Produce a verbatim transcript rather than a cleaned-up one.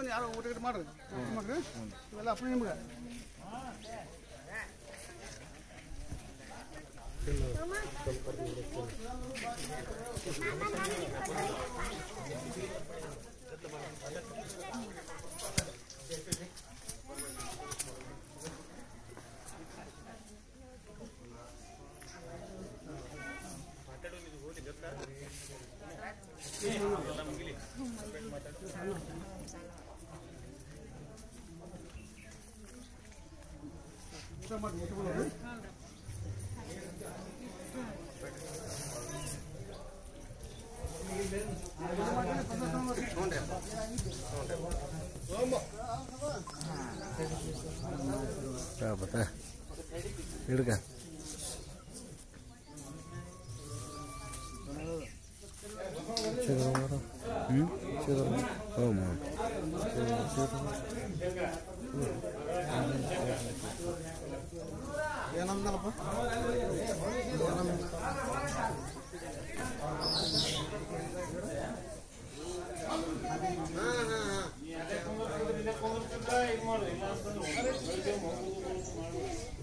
ಯಾರು ಊಟ ಗಿಟ ಮಾಡ್ರಿ ಮಾಡ್ರಿ ಇವೆಲ್ಲ ಅಪ್ಪ ನಿಮ್ಗೆ Berapa? Ini kan? Cedera, hmm? Cedera, oh mau. Yang nama apa? Yang nama